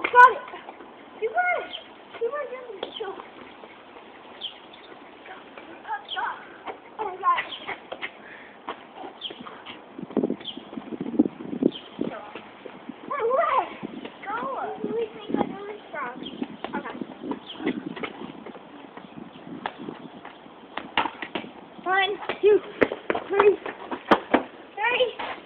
got it. You got it. You got it. Show. Stop. Oh my God. One, two, three.